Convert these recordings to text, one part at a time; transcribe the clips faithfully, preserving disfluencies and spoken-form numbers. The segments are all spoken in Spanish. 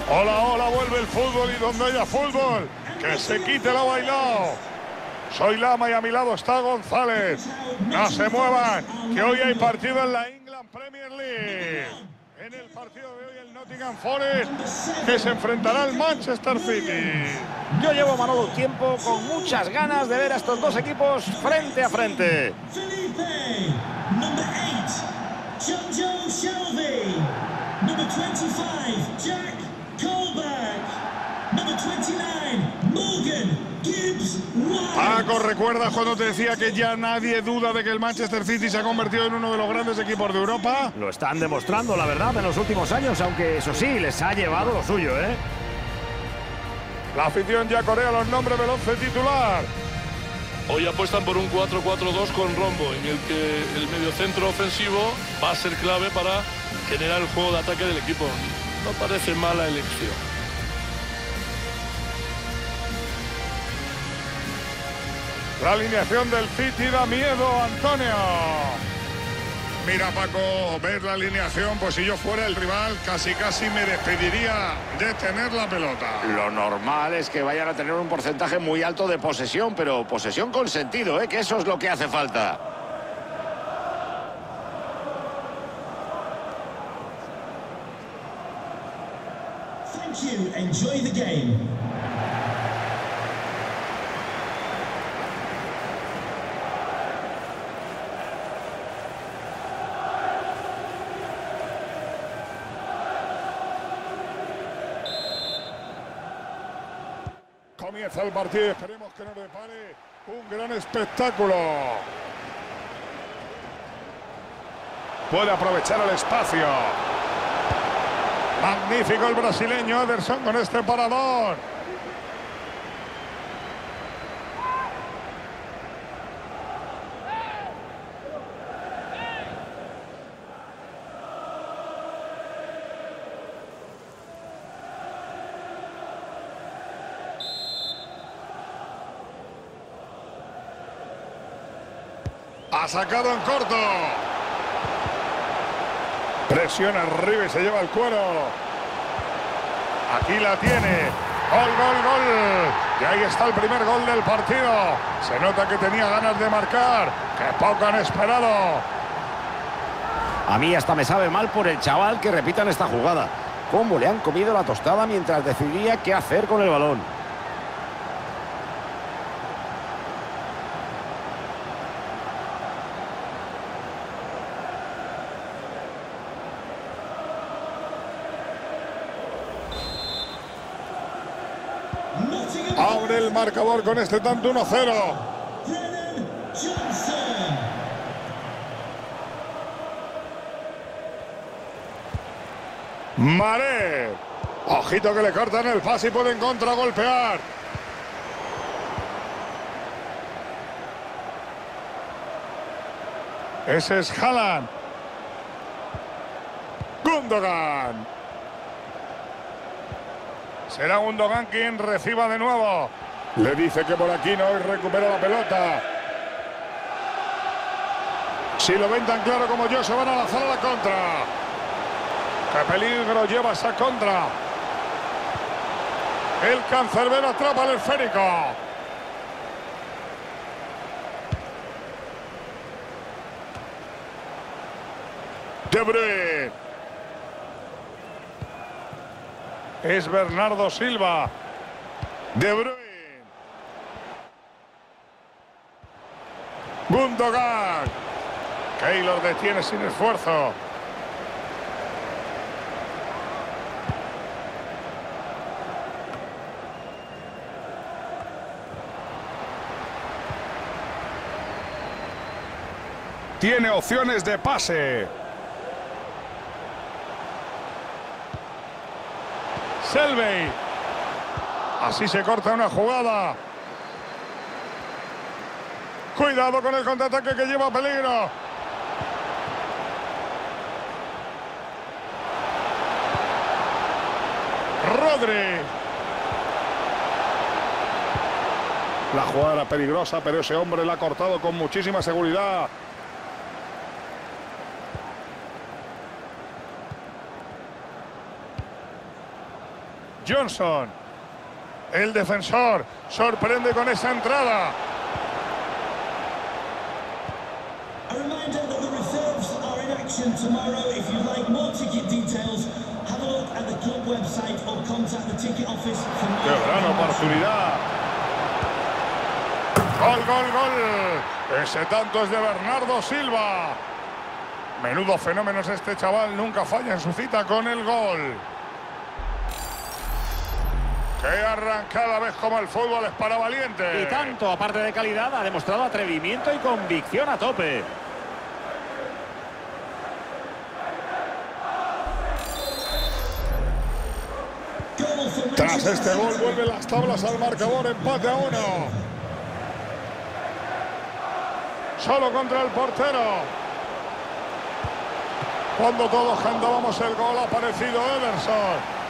Hola, hola, vuelve el fútbol y donde haya fútbol, que se quite la bailao. Soy Lama y a mi lado está González. No se muevan, que hoy hay partido en la England Premier League. En el partido de hoy el Nottingham Forest que se enfrentará al Manchester City. Yo llevo, Manolo, tiempo con muchas ganas de ver a estos dos equipos frente a frente. Felipe, number eight, Jojo Shelby, number twenty-five, Jack Colback, number twenty-nine, Morgan Gibbs White. Paco, ¿recuerdas cuando te decía que ya nadie duda de que el Manchester City se ha convertido en uno de los grandes equipos de Europa? Lo están demostrando, la verdad, en los últimos años, aunque eso sí, les ha llevado lo suyo, ¿eh? La afición ya corea los nombres del once titular. Hoy apuestan por un cuatro cuatro dos con rombo, en el que el mediocentro ofensivo va a ser clave para generar el juego de ataque del equipo. No parece mala elección. La alineación del City da miedo, Antonio. Mira, Paco, ver la alineación, pues si yo fuera el rival, casi casi me despediría de tener la pelota. Lo normal es que vayan a tener un porcentaje muy alto de posesión, pero posesión con sentido, ¿eh? Que eso es lo que hace falta. Thank you. Enjoy the game. Comienza el partido, esperemos que nos depare un gran espectáculo. Puede aprovechar el espacio. Magnífico el brasileño Ederson con este parador. Ha sacado en corto. Presiona arriba y se lleva el cuero. Aquí la tiene. Gol, gol, gol. Y ahí está el primer gol del partido. Se nota que tenía ganas de marcar. Que poco han esperado. A mí hasta me sabe mal por el chaval que repitan esta jugada. Cómo le han comido la tostada mientras decidía qué hacer con el balón. Abre el marcador con este tanto uno cero. Brennan Johnson. Maré. Ojito que le cortan el pase y pueden contragolpear. Ese es Haaland. Gundogan. Será Gundogan quien reciba de nuevo. Le dice que por aquí no y recupera la pelota. Si lo ven tan claro como yo, se van a lanzar a la contra. ¡Qué peligro lleva esa contra! El cancerbero atrapa el esférico. De Bruyne. Es Bernardo Silva. De Bruyne. Gundogan. Keylor detiene sin esfuerzo. Tiene opciones de pase. Selvey. Así se corta una jugada. Cuidado con el contraataque que lleva peligro. Rodri. La jugada era peligrosa, pero ese hombre la ha cortado con muchísima seguridad. Johnson. El defensor sorprende con esa entrada. A reminder that the reserves are in action tomorrow. If you'd like more ticket details, have a look at the club website or contact the ticket office for more. ¡Qué gran oportunidad! ¡Gol, gol, gol! Ese tanto es de Bernardo Silva. Menudo fenómeno es este chaval, nunca falla en su cita con el gol. ¡Qué arrancada! Ves como el fútbol es para valientes. Y tanto, aparte de calidad, ha demostrado atrevimiento y convicción a tope. Tras este gol vuelven las tablas al marcador, empate a uno. Solo contra el portero. Cuando todos cantábamos el gol ha aparecido Ederson.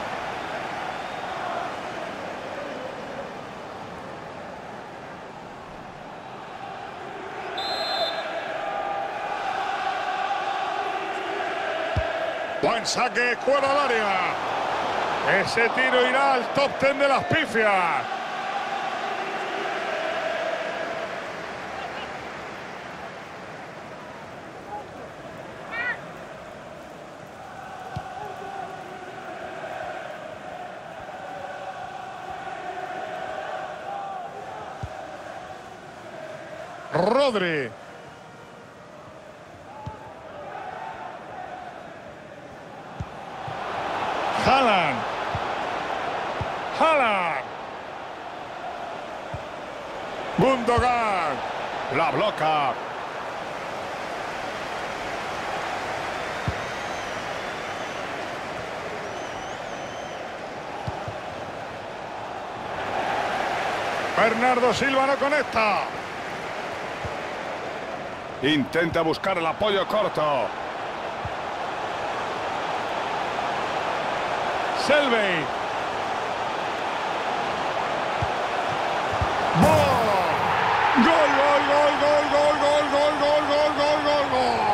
Buen saque, fuera del área. Ese tiro irá al top ten de las pifias. Rodri. Haaland. Haaland. Gundogan. La bloca. Bernardo Silva no conecta. Intenta buscar el apoyo corto. Selvey. ¡Gol! ¡Gol, gol, gol, gol, gol, gol, gol, gol, gol, gol, gol, gol!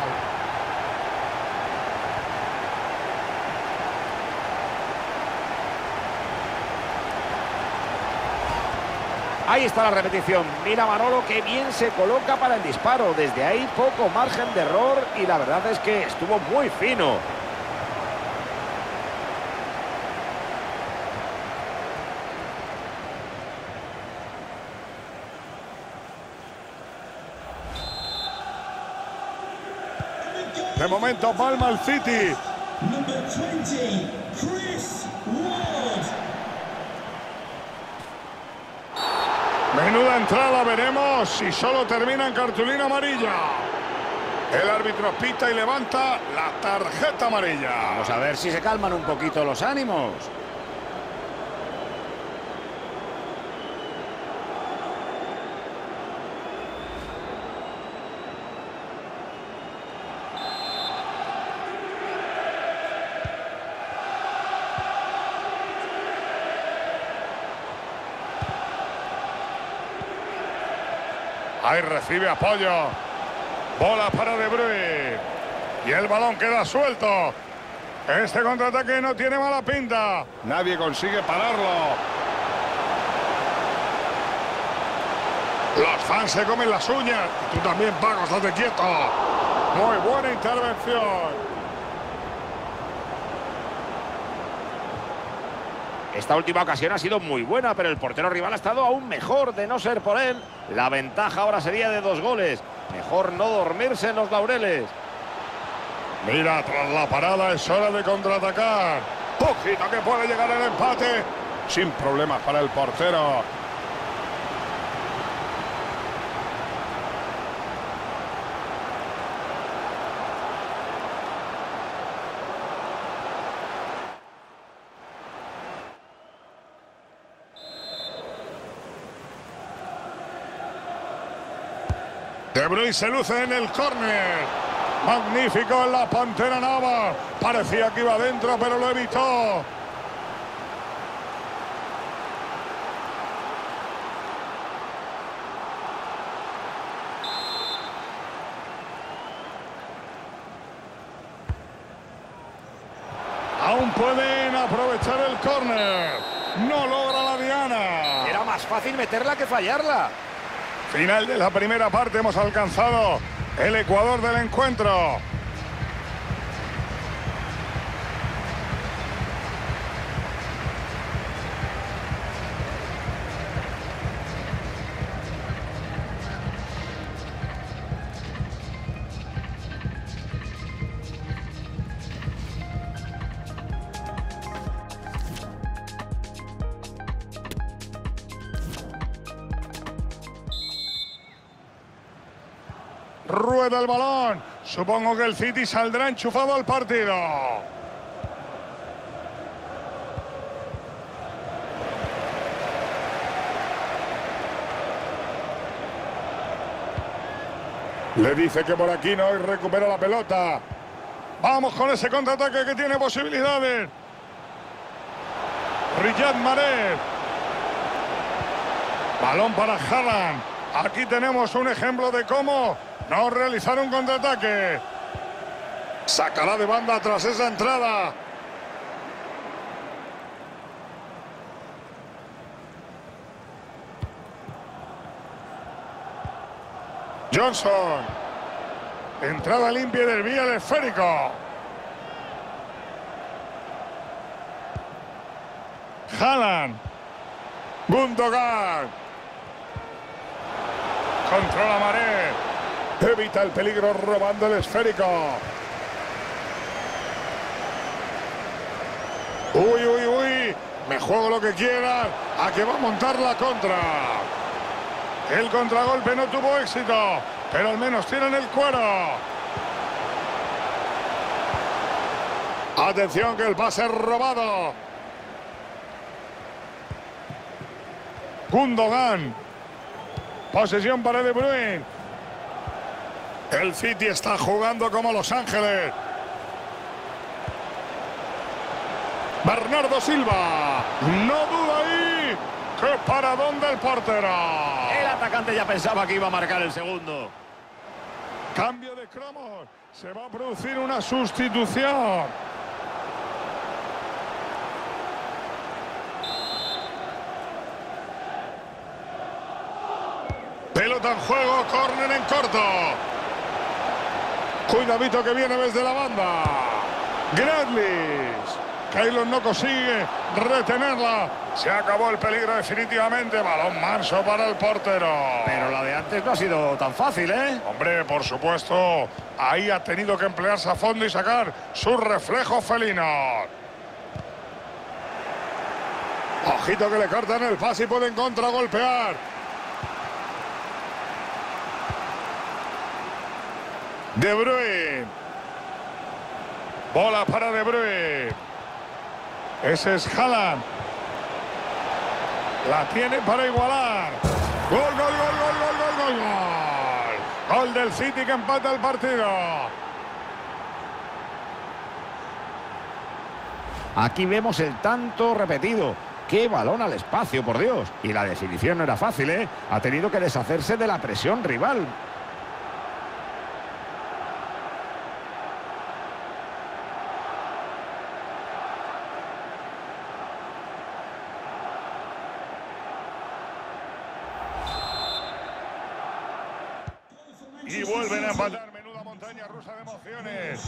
Ahí está la repetición. Mira Manolo que bien se coloca para el disparo. Desde ahí poco margen de error y la verdad es que estuvo muy fino. De momento palma el City. Number twenty, Chris Ward. Menuda entrada, veremos si solo termina en cartulina amarilla. El árbitro pita y levanta la tarjeta amarilla. Vamos a ver si se calman un poquito los ánimos. Ahí recibe apoyo. Bola para De Bruyne. Y el balón queda suelto. Este contraataque no tiene mala pinta. Nadie consigue pararlo. Los fans se comen las uñas. Tú también, Paco, estate quieto. Muy buena intervención. Esta última ocasión ha sido muy buena, pero el portero rival ha estado aún mejor. De no ser por él, la ventaja ahora sería de dos goles. Mejor no dormirse en los laureles. Mira, tras la parada es hora de contraatacar. Ojito que puede llegar el empate. Sin problemas para el portero. De Bruyne se luce en el córner. Magnífico en la Pantera Nava. Parecía que iba adentro, pero lo evitó. Aún pueden aprovechar el córner. No logra la diana. Era más fácil meterla que fallarla. Final de la primera parte. Hemos alcanzado el ecuador del encuentro. Rueda el balón. Supongo que el City saldrá enchufado al partido. Le dice que por aquí no y recupera la pelota. Vamos con ese contraataque que tiene posibilidades. Riyad Mahrez. Balón para Haaland. Aquí tenemos un ejemplo de cómo no realizar un contraataque. Sacará de banda tras esa entrada. Johnson. Entrada limpia y desvía el esférico. Haaland. Gundogan. Controla Mahrez. Evita el peligro robando el esférico. Uy, uy, uy. Me juego lo que quieran. A que va a montar la contra. El contragolpe no tuvo éxito, pero al menos tienen el cuero. Atención que el pase es robado. Gundogan. Posesión para De Bruyne. El City está jugando como Los Ángeles. Bernardo Silva. No duda ahí. ¡Qué paradón del portero! El atacante ya pensaba que iba a marcar el segundo. Cambio de cromos. Se va a producir una sustitución. Pelota en juego, córner en corto. Cuidadito que viene desde la banda. Grealish. Keylor no consigue retenerla. Se acabó el peligro definitivamente. Balón manso para el portero. Pero la de antes no ha sido tan fácil, ¿eh? Hombre, por supuesto. Ahí ha tenido que emplearse a fondo y sacar sus reflejos felinos. Ojito que le cortan el pase y pueden contragolpear. De Bruyne. Bola para De Bruyne. Ese es Haaland. La tiene para igualar. Gol, gol, gol, gol, gol, gol, gol, gol. Gol del City que empata el partido. Aquí vemos el tanto repetido. ¡Qué balón al espacio, por Dios! Y la definición no era fácil, ¿eh? Ha tenido que deshacerse de la presión rival. Y vuelven a empatar. Menuda montaña rusa de emociones.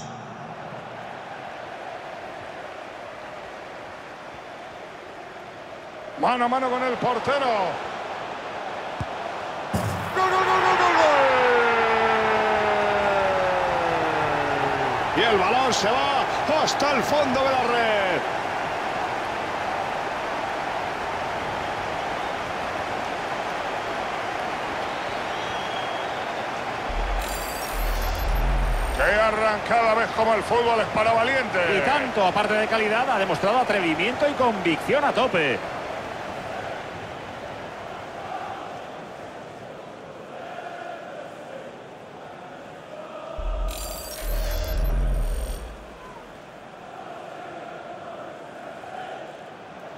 Mano a mano con el portero. ¡Gol, gol, gol, gol, gol! Y el balón se va hasta el fondo de la red. ¡Qué arrancada! Ves como el fútbol es para valientes. Y tanto, aparte de calidad, ha demostrado atrevimiento y convicción a tope.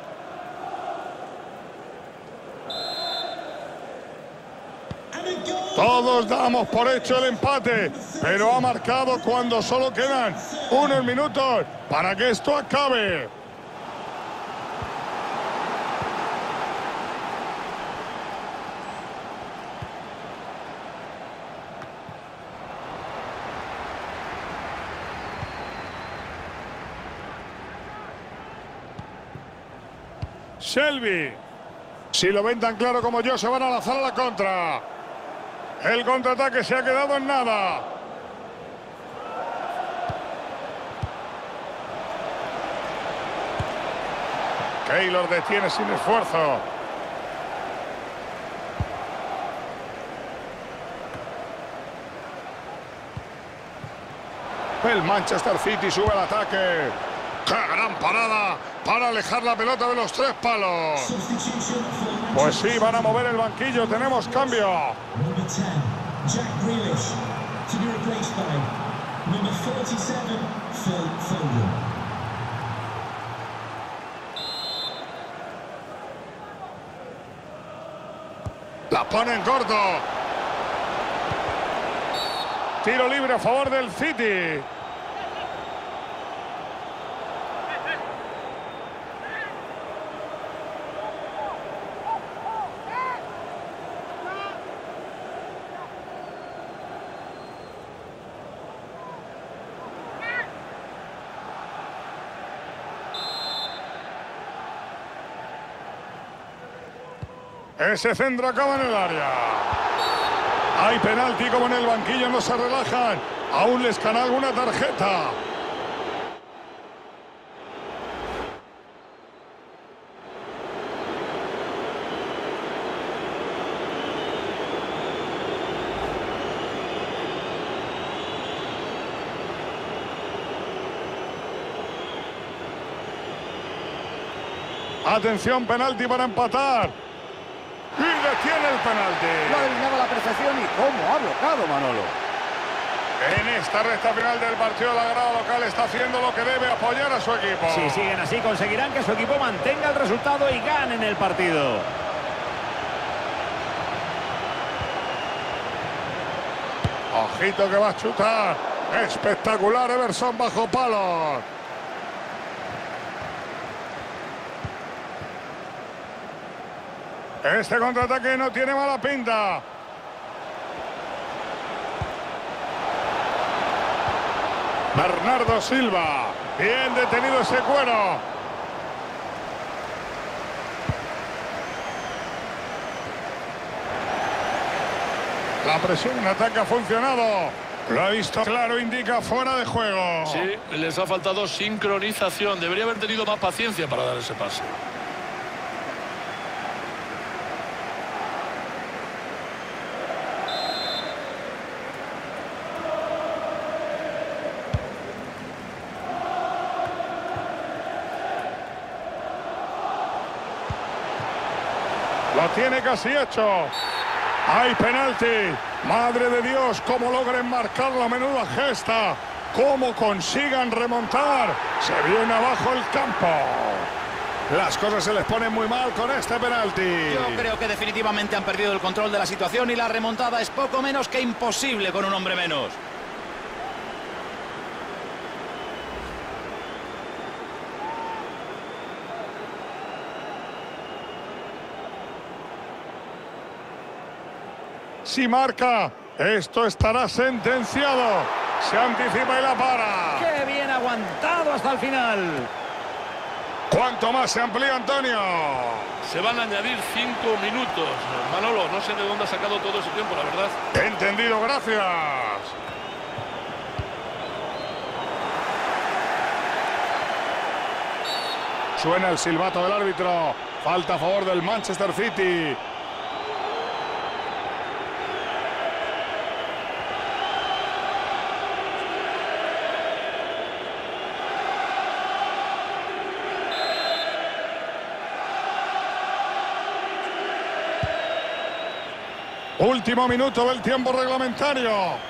And a goal Todos damos por hecho el empate, pero ha marcado cuando solo quedan unos minutos para que esto acabe. Shelby. Si lo ven tan claro como yo, se van a lanzar a la contra. El contraataque se ha quedado en nada. Keylor detiene sin esfuerzo. El Manchester City sube al ataque. ¡Qué gran parada para alejar la pelota de los tres palos! Pues sí, van a mover el banquillo. Tenemos cambio. Number ten, Jack Grealish, to be replaced by number forty-seven, Phil Foden. La pone en corto. Tiro libre a favor del City. Ese centro acaba en el área. Hay penalti, como en el banquillo no se relajan. Aún les gana alguna tarjeta. Atención, penalti para empatar. Y detiene el penalti. Lo ha adivinado a la perfección y cómo ha bloqueado Manolo. En esta recta final del partido, la grada local está haciendo lo que debe, apoyar a su equipo. Si siguen así, conseguirán que su equipo mantenga el resultado y ganen el partido. Ojito que va a chutar. Espectacular, Everson bajo palos. Este contraataque no tiene mala pinta. Bernardo Silva. Bien detenido ese cuero. La presión en ataque ha funcionado. Lo ha visto claro, indica fuera de juego. Sí, les ha faltado sincronización. Debería haber tenido más paciencia para dar ese pase. Lo tiene casi hecho. Hay penalti. Madre de Dios, cómo logren marcar la menuda gesta. Cómo consigan remontar. Se viene abajo el campo. Las cosas se les ponen muy mal con este penalti. Yo creo que definitivamente han perdido el control de la situación y la remontada es poco menos que imposible con un hombre menos. Si marca, esto estará sentenciado. Se anticipa y la para. ¡Qué bien aguantado hasta el final! ¿Cuánto más se amplía, Antonio? Se van a añadir cinco minutos. Manolo, no sé de dónde ha sacado todo ese tiempo, la verdad. Entendido, gracias. Suena el silbato del árbitro. Falta a favor del Manchester City. Último minuto del tiempo reglamentario.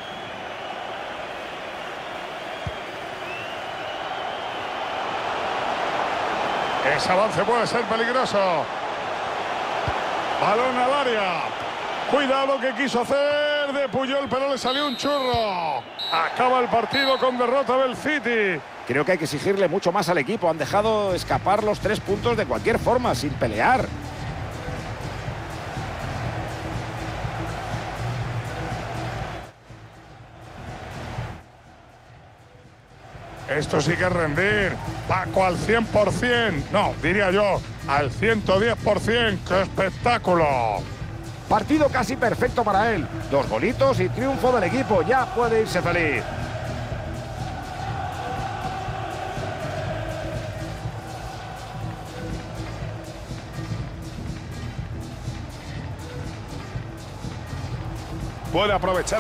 Ese avance puede ser peligroso. Balón al área. Cuidado que quiso hacer. de Puyol, pero le salió un churro. Acaba el partido con derrota del City. Creo que hay que exigirle mucho más al equipo. Han dejado escapar los tres puntos de cualquier forma, sin pelear. Esto sí que es rendir. Paco al cien por cien. No, diría yo, al ciento diez por cien. ¡Qué espectáculo! Partido casi perfecto para él. Dos golitos y triunfo del equipo. Ya puede irse feliz. Puede aprovechar.